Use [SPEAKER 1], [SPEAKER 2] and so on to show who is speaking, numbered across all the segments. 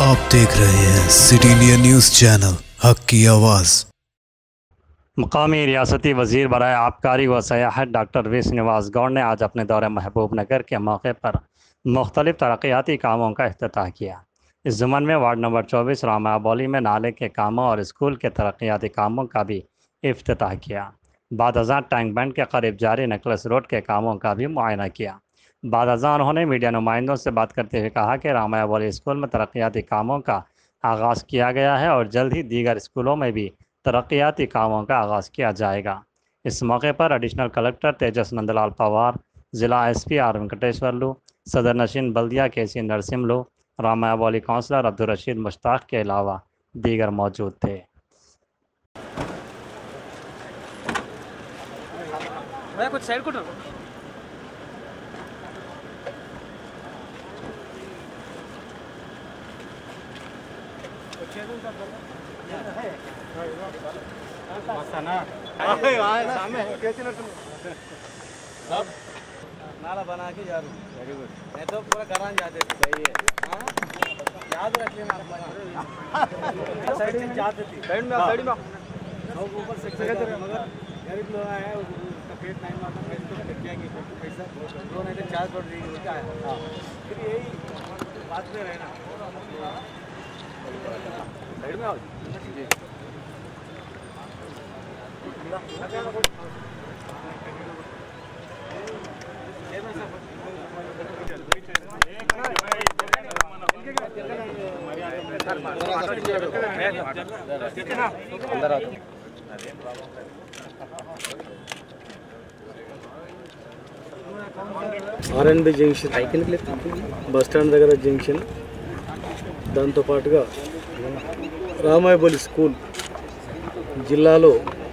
[SPEAKER 1] आप देख रहे हैं सिटी इंडिया न्यूज़ चैनल, हक की आवाज़।
[SPEAKER 2] मुकामी रियासती वज़ीर बराए आबकारी व सयाहत डॉक्टर वी श्रीनिवास गौड़ ने आज अपने दौरे महबूब नगर के मौके पर मुख्तलिफ तरक्याती कामों का इफ्तिताह किया। इस ज़ुमन में वार्ड नंबर 24 रामाबोली में नाले के कामों और स्कूल के तरक्याती कामों का भी इफ्तिताह किया। बाद अज़ां टैंक बैंड के करीब जारी नेकलेस रोड के कामों का भी मुआयना किया। बाद अज़ां उन्होंने मीडिया नुमाइंदों से बात करते हुए कहा कि रामाबोली स्कूल में तरक्याती कामों का आगाज़ किया गया है और जल्द ही दीगर स्कूलों में भी तरक्याती कामों का आगाज़ किया जाएगा। इस मौके पर एडिशनल कलेक्टर तेजस नंदलाल पवार, ज़िला एसपी आर वेंकटेश्वरलू, सदर नशीन बल्दिया केसी नरसिम्हलू, रामाबोली काउंसलर अब्दुल रशीद मुश्ताक के अलावा दीगर मौजूद थे।
[SPEAKER 3] कुछ साइड को नाला बना के यार वेरी गुड। मैं तो पूरा करान जाते थे। सही है, याद रख लेना। साइड जाते थे, साइड में ऊपर से मगर गरीब लोग आए उसका पेट नहीं मारता। मैं तो क्या कि पैसा दो नहीं तो 4 करोड़ देंगे क्या है। हाँ, फिर यही बात में रहना। साइड में आओ जी।
[SPEAKER 4] ఆర్ఎన్బి జంక్షన్ బస్ స్టాండ్ దగ్గర జంక్షన్, దాంతోపాటుగా రామాయబోలి స్కూల్ జిల్లాలో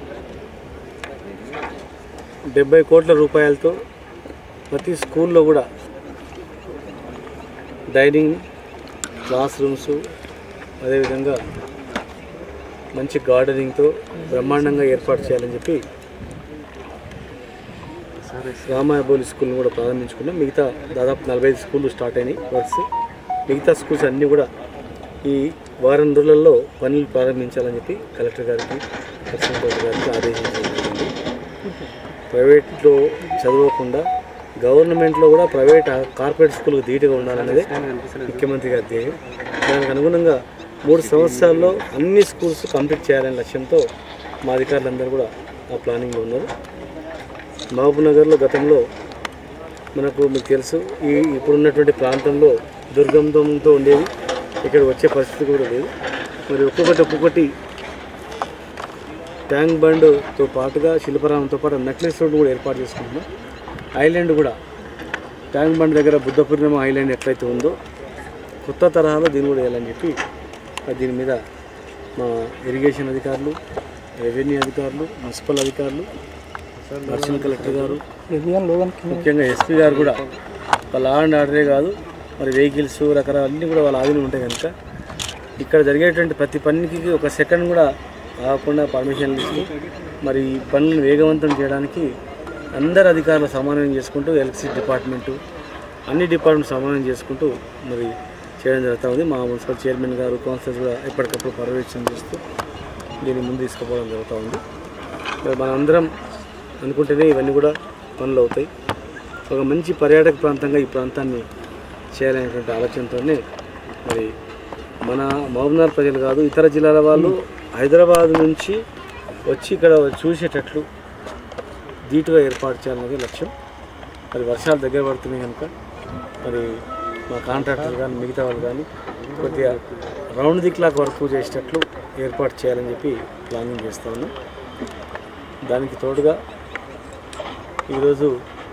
[SPEAKER 4] 70 కోట్ల రూపాయలతో ప్రతి స్కూల్లో కూడా డైనింగ్, క్లాస్ రూమ్స్, అదేవిధంగా మంచి గార్డెనింగ్తో బ్రహ్మాండంగా ఏర్పాటు చేయాలని చెప్పి రామాయబోలి స్కూల్ని కూడా ప్రారంభించుకున్నాం. మిగతా దాదాపు 45 స్కూళ్ళు స్టార్ట్ అయినాయి వర్క్స్. మిగతా స్కూల్స్ అన్నీ కూడా ఈ వారం రోజులలో పనులు ప్రారంభించాలని చెప్పి కలెక్టర్ గారికి, ప్రెసిడెంట్ గారికి ఆదేశించడం జరిగింది. ప్రైవేట్లో చదవకుండా గవర్నమెంట్లో కూడా కార్పొరేట్ స్కూల్కి ధీటుగా ఉండాలనేది ముఖ్యమంత్రి గారి ధ్యేయం. దానికి అనుగుణంగా 3 సంవత్సరాల్లో అన్ని స్కూల్స్ కంప్లీట్ చేయాలనే లక్ష్యంతో మా అధికారులందరూ కూడా ఆ ప్లానింగ్లో ఉన్నారు. మహబూబ్ నగర్లో గతంలో మీకు తెలుసు, ఇప్పుడున్నటువంటి ప్రాంతంలో దుర్గంధంతో ఉండేది, ఇక్కడ వచ్చే పరిస్థితి కూడా లేదు. మరి ఒక్కొక్కటి ట్యాంక్ బండ్తో పాటుగా శిల్పరామంతో పాటు నెక్లెస్ రోడ్ కూడా ఏర్పాటు చేసుకుంటున్నాం. ఐలాండ్ కూడా ట్యాంక్ బండ్ దగ్గర బుద్ధ పూర్ణిమ ఐలాండ్ ఎట్లయితే ఉందో కొత్త తరహాలో దీన్ని కూడా వేయాలని చెప్పి దీని మీద మా ఇరిగేషన్ అధికారులు, రెవెన్యూ అధికారులు, మున్సిపల్ అధికారులు, అడిషనల్ కలెక్టర్ గారు, ముఖ్యంగా ఎస్పీ గారు కూడా వాళ్ళ లా అండ్ ఆర్డరే కాదు, మరి వెహికల్స్ రకరకాల అన్నీ కూడా వాళ్ళ ఆధీనం ఉంటాయి కనుక ఇక్కడ జరిగేటువంటి ప్రతి పనికి ఒక సెకండ్ కూడా ఆగకుండా పర్మిషన్లు ఇస్తూ మరి ఈ పనులను వేగవంతం చేయడానికి అందరు అధికారులు సమన్వయం చేసుకుంటూ ఎలక్ట్రిసిటీ డిపార్ట్మెంటు, అన్ని డిపార్ట్మెంట్ సమన్వయం చేసుకుంటూ మరి చేయడం జరుగుతూ ఉంది. మా మున్సిపల్ చైర్మన్ గారు, కౌన్సిలర్స్ కూడా ఎప్పటికప్పుడు పర్యవేక్షణ చేస్తూ దీన్ని ముందు తీసుకుపోవడం జరుగుతూ ఉంది. మరి మనందరం అనుకుంటేనే ఇవన్నీ కూడా పనులు అవుతాయి. ఒక మంచి పర్యాటక ప్రాంతంగా ఈ ప్రాంతాన్ని చేయాలనేటువంటి ఆలోచనతోనే మరి మన మహబూబ్నగర్ ప్రజలు కాదు, ఇతర జిల్లాల వాళ్ళు హైదరాబాద్ నుంచి వచ్చి ఇక్కడ చూసేటట్లు ధీటుగా ఏర్పాటు చేయాలనేది లక్ష్యం. మరి వర్షాలు దగ్గర పడుతున్నాయి కనుక మరి మా కాంట్రాక్టర్ కానీ మిగతా వాళ్ళు కానీ కొద్దిగా రౌండ్ ది క్లాక్ వర్క్ చేసేటట్లు ఏర్పాటు చేయాలని చెప్పి ప్లానింగ్ చేస్తూ ఉన్నాం. దానికి తోడుగా ఈరోజు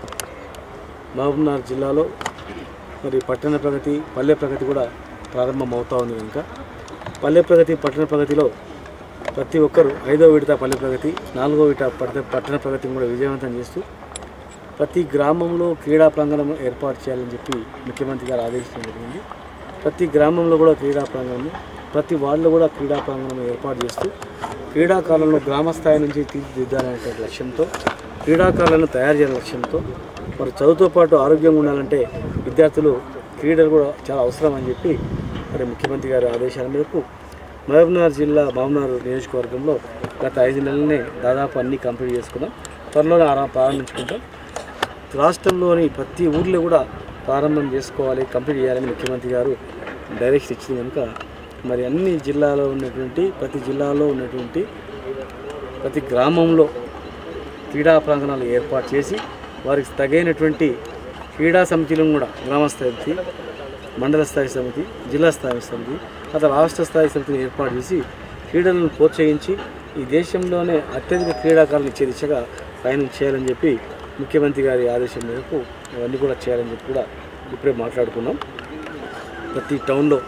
[SPEAKER 4] మహబూబ్నగర్ జిల్లాలో మరి పట్టణ ప్రగతి, పల్లె ప్రగతి కూడా ప్రారంభం అవుతూ ఉంది కనుక పల్లె ప్రగతి, పట్టణ ప్రగతిలో ప్రతి ఒక్కరు 5వ విడత పల్లె ప్రగతి, 4వ విడత పట్టణ ప్రగతిని కూడా విజయవంతం చేస్తూ ప్రతి గ్రామంలో క్రీడా ప్రాంగణం ఏర్పాటు చేయాలని చెప్పి ముఖ్యమంత్రి గారు ఆదేశించడం జరిగింది. ప్రతి గ్రామంలో కూడా క్రీడా ప్రాంగణము, ప్రతి వార్డులో కూడా క్రీడా ప్రాంగణం ఏర్పాటు చేస్తూ క్రీడాకారులను గ్రామ స్థాయి నుంచి తీర్చిదిద్దాలనే లక్ష్యంతో, క్రీడాకారులను తయారు చేయాలనే లక్ష్యంతో మరి చదువుతో పాటు ఆరోగ్యంగా ఉండాలంటే విద్యార్థులు క్రీడలు కూడా చాలా అవసరం అని చెప్పి మరి ముఖ్యమంత్రి గారి ఆదేశాల మేరకు మహబూబ్నగర్ జిల్లా మహబూబ్నగర్ నియోజకవర్గంలో గత 5 నెలలనే దాదాపు అన్నీ కంప్లీట్ చేసుకున్నాం. త్వరలోనే ప్రారంభించుకుంటాం. రాష్ట్రంలోని ప్రతి ఊర్లో కూడా ప్రారంభం చేసుకోవాలి, కంప్లీట్ చేయాలని ముఖ్యమంత్రి గారు డైరెక్షన్ ఇచ్చింది కనుక మరి అన్ని జిల్లాలో ఉన్నటువంటి ప్రతి జిల్లాలో ఉన్నటువంటి ప్రతి గ్రామంలో క్రీడా ప్రాంగణాలు ఏర్పాటు చేసి వారికి తగినటువంటి క్రీడా సమితిలను కూడా గ్రామ స్థాయి, మండల స్థాయి సమితి, జిల్లా స్థాయి సమితి, అతను రాష్ట్ర స్థాయి సమితిని ఏర్పాటు చేసి క్రీడలను ప్రోత్సహించి ఈ దేశంలోనే అత్యధిక క్రీడాకారులు ఇచ్చే దిశగా ప్రయాణం చేయాలని చెప్పి ముఖ్యమంత్రి గారి ఆదేశం మేరకు అవన్నీ కూడా చేయాలని చెప్పి కూడా ఇప్పుడే మాట్లాడుకున్నాం. ప్రతి టౌన్లో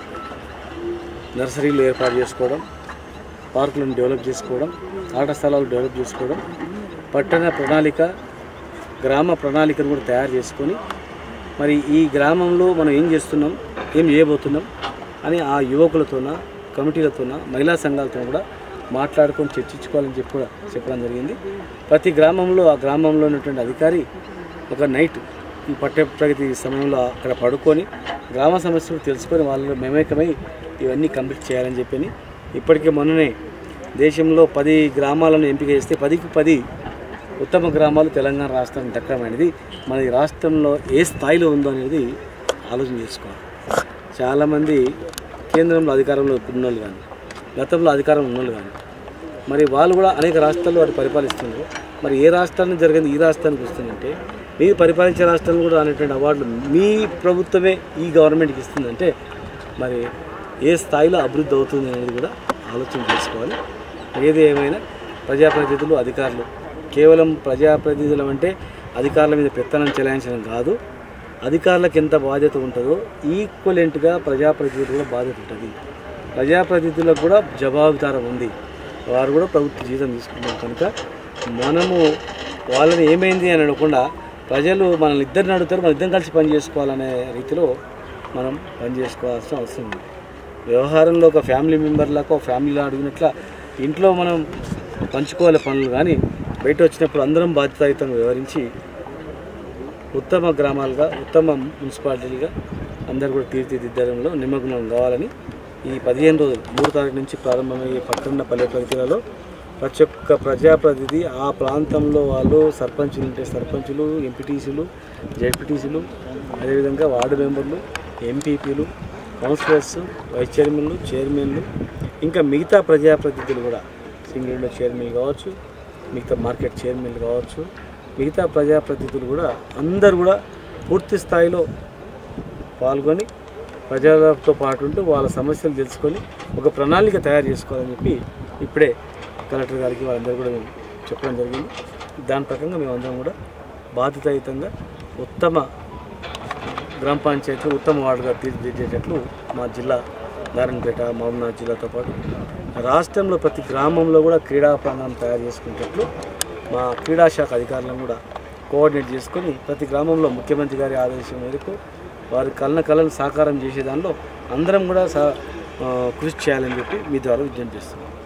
[SPEAKER 4] నర్సరీలు ఏర్పాటు చేసుకోవడం, పార్కులను డెవలప్ చేసుకోవడం, ఆట స్థలాలు డెవలప్ చేసుకోవడం, పట్టణ ప్రణాళిక, గ్రామ ప్రణాళికను కూడా తయారు చేసుకొని మరి ఈ గ్రామంలో మనం ఏం చేస్తున్నాం, ఏం చేయబోతున్నాం అని ఆ యువకులతోన, కమిటీలతోన, మహిళా సంఘాలతో కూడా మాట్లాడుకొని చర్చించుకోవాలని చెప్పి కూడా చెప్పడం జరిగింది. ప్రతి గ్రామంలో ఆ గ్రామంలో ఉన్నటువంటి అధికారి ఒక నైట్ ఈ పట్టణ ప్రగతి సమయంలో అక్కడ పడుకొని గ్రామ సమస్యలు తెలుసుకొని వాళ్ళు మేమేకమై ఇవన్నీ కంప్లీట్ చేయాలని చెప్పని ఇప్పటికే మొన్ననే దేశంలో 10 గ్రామాలను ఎంపిక చేస్తే 10కి 10 ఉత్తమ గ్రామాలు తెలంగాణ రాష్ట్రానికి దక్కమైనది. మన రాష్ట్రంలో ఏ స్థాయిలో ఉందో అనేది ఆలోచన చేసుకోవాలి. చాలామంది కేంద్రంలో అధికారంలో ఉన్నోళ్ళు కానీ, గతంలో అధికారం ఉన్నోళ్ళు కానీ మరి వాళ్ళు కూడా అనేక రాష్ట్రాల్లో వారు పరిపాలిస్తున్నారు. మరి ఏ రాష్ట్రాన్ని జరిగింది ఈ రాష్ట్రానికి వస్తుందంటే మీరు పరిపాలించే రాష్ట్రాలు కూడా అనేటువంటి అవార్డులు మీ ప్రభుత్వమే ఈ గవర్నమెంట్కి ఇస్తుందంటే మరి ఏ స్థాయిలో అభివృద్ధి అవుతుంది అనేది కూడా ఆలోచన చేసుకోవాలి. ఏది ఏమైనా ప్రజాప్రతినిధులు, అధికారులు కేవలం ప్రజాప్రతినిధులు అంటే అధికారుల మీద పెత్తనం చెలాయించడం కాదు. అధికారులకు ఎంత బాధ్యత ఉంటుందో ఈక్వలెంట్గా ప్రజాప్రతినిధులు కూడా బాధ్యత ఉంటుంది. ప్రజాప్రతినిధులకు కూడా జవాబుదారం ఉంది. వారు కూడా ప్రభుత్వ జీతం తీసుకుంటారు కనుక మనము వాళ్ళని ఏమైంది అని అనకుండా ప్రజలు మనల్ని ఇద్దరిని అడుగుతారు, మన ఇద్దరం కలిసి పని చేసుకోవాలనే రీతిలో మనం పని చేసుకోవాల్సిన అవసరం ఉంది. వ్యవహారంలో ఒక ఫ్యామిలీ మెంబర్లకు ఒక ఫ్యామిలీలో అడిగినట్ల ఇంట్లో మనం పంచుకోవాలి పనులు, కానీ బయట వచ్చినప్పుడు అందరం బాధ్యతాయుతంగా వ్యవహరించి ఉత్తమ గ్రామాలుగా, ఉత్తమ మున్సిపాలిటీలుగా అందరూ కూడా తీర్చిదిద్దడంలో నిమగ్నం కావాలని ఈ 15 రోజులు 3 తారీఖు నుంచి ప్రారంభమయ్యే పట్టణ పల్లె ప్రగతిలలో ప్రతి ఒక్క ప్రజాప్రతినిధి ఆ ప్రాంతంలో వాళ్ళు సర్పంచులు ఉంటే సర్పంచులు, ఎంపీటీసీలు, జెడ్పీటీసీలు, అదేవిధంగా వార్డు మెంబర్లు, ఎంపీపీలు, కౌన్సిలర్స్, వైస్ చైర్మన్లు, చైర్మన్లు, ఇంకా మిగతా ప్రజాప్రతినిధులు కూడా సింగిల్ విండో చైర్మన్లు కావచ్చు, మిగతా మార్కెట్ చైర్మన్లు కావచ్చు, మిగతా ప్రజాప్రతినిధులు కూడా అందరూ కూడా పూర్తి స్థాయిలో పాల్గొని ప్రజలతో పాటు ఉంటూ వాళ్ళ సమస్యలు తెలుసుకొని ఒక ప్రణాళిక తయారు చేసుకోవాలని చెప్పి ఇప్పుడే కలెక్టర్ గారికి వాళ్ళందరూ కూడా మేము చెప్పడం జరిగింది. దాని ప్రకారంగా మేమందరం కూడా బాధ్యతాయుతంగా ఉత్తమ గ్రామ పంచాయతీ, ఉత్తమ వార్డుగా తీర్చిదిద్దేటట్లు మా జిల్లా నారాయణపేట, మహబూబ్నగర్ జిల్లాతో పాటు రాష్ట్రంలో ప్రతి గ్రామంలో కూడా క్రీడా ప్రాంగణం తయారు చేసుకునేటట్లు మా క్రీడా శాఖ అధికారులను కూడా కోఆర్డినేట్ చేసుకొని ప్రతి గ్రామంలో ముఖ్యమంత్రి గారి ఆదేశం మేరకు వారి కళను సాకారం చేసే దానిలో అందరం కూడా కృషి చేయాలని చెప్పి మీ ద్వారా విజ్ఞప్తి చేస్తున్నాం.